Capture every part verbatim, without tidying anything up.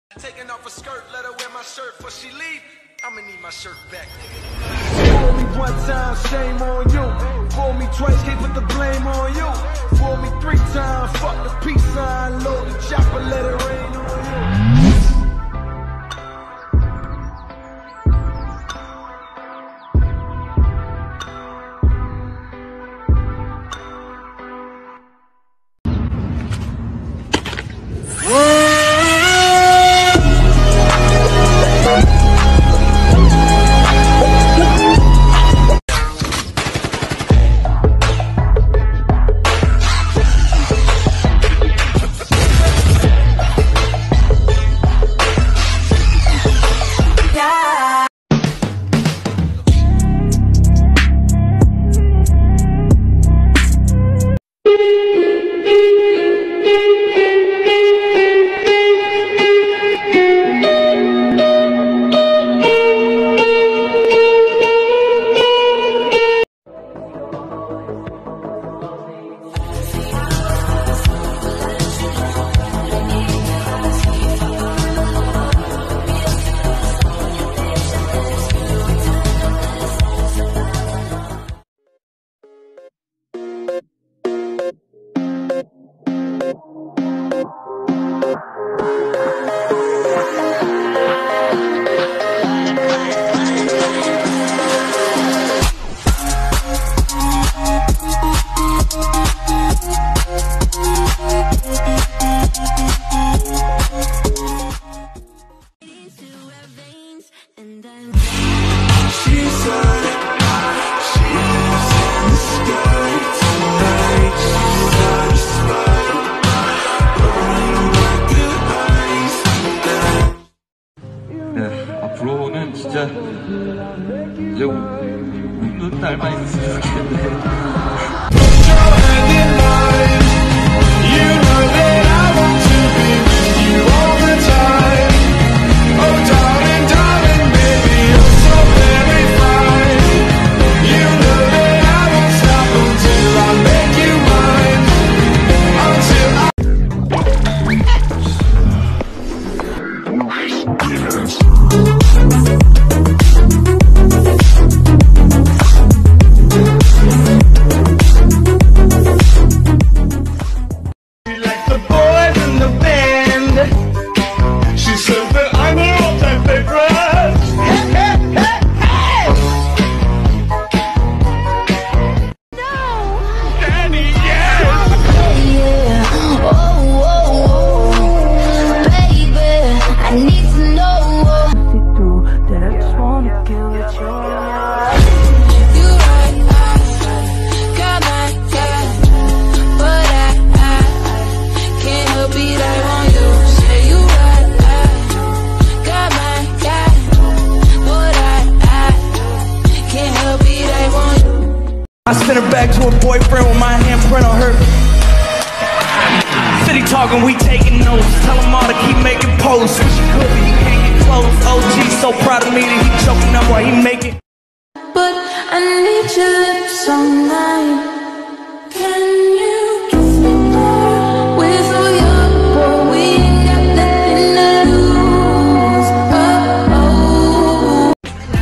Taking off a skirt, let her wear my shirt before she leave. I'ma need my shirt back. Fool me one time, shame on you. Fool me twice, can't put the blame on you. Fool me three times, fuck the peace sign. Load the chopper, let it rain on you. 앞으로는 진짜 이제 웃는 날만 있으면 좋겠네. I sent her back to her boyfriend with my handprint on her. City talking, we taking notes. Tell him all to keep making posts. Wish you could, but you can't get close. O G so proud of me that he choking up while he making. But I need your lips all night. Can you kiss me more? We're so young, but we ain't got nothing to lose. Oh, oh.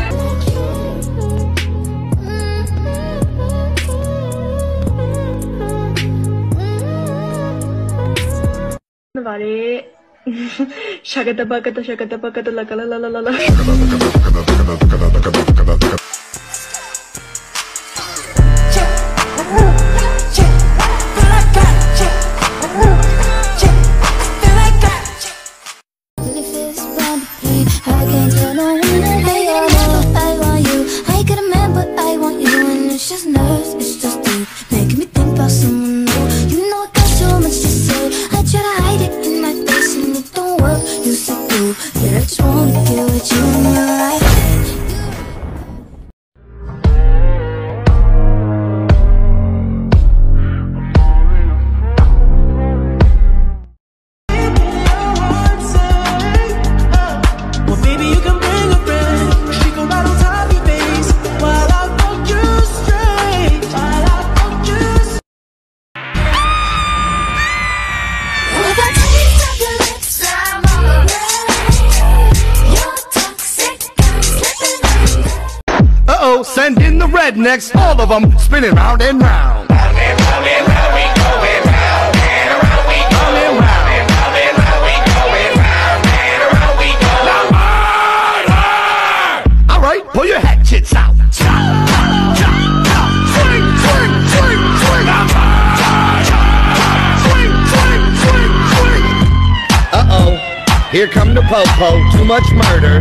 Vale. Shakata bakata shakata bakata la la la la la. With a taste of your lips, I'm all around. and the rednecks, all of them spinning round and round. Round and round and round we going round and around we going round and round and round we going round and around we going round. All right, pull your hatchets out. Swing, swing, swing, swing. Swing, swing, swing, swing. Uh-oh, here come the po-po, too much murder.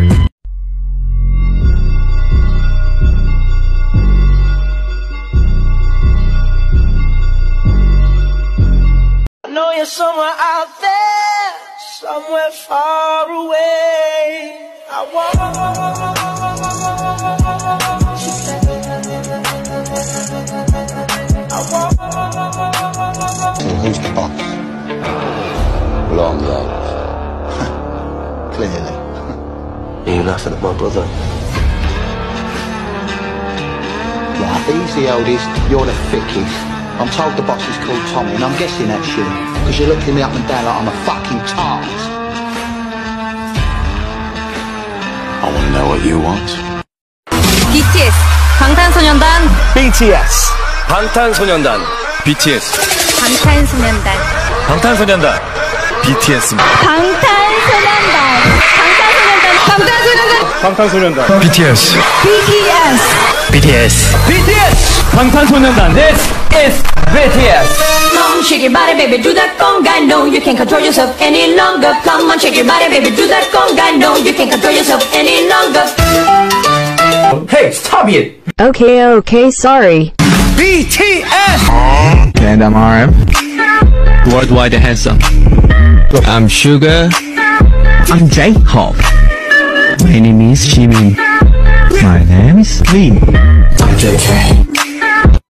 I know you're somewhere out there, somewhere far away. I want. I want. Who's the boss? Well, I'm the oldest. Clearly. Are you laughing at my brother? Right, he's the oldest, you're the thickest. I'm told the boss is called Tommy, and I'm guessing that's you, because you're looking me up and down like I'm a fucking tart. I want to know what you want. 비티에스, 방탄소년단. 비티에스, 방탄소년단. 비티에스, 방탄소년단. 방탄소년단. 비티에스. 방탄소년단. 방탄소년단. 방탄소년단. 비티에스. 비티에스. 비티에스. 비티에스. 방탄소년단. This is 비티에스. Come on, shake your body, baby, do that conga. No, you can't control yourself any longer. Come on, shake your body, baby, do that conga. No, you can't control yourself any longer. Hey, stop it. Okay, okay, sorry. 비티에스. And I'm R M. Worldwide handsome. I'm Sugar. I'm J-Hope. My name is Jimin. My name is Lee. I'm J K.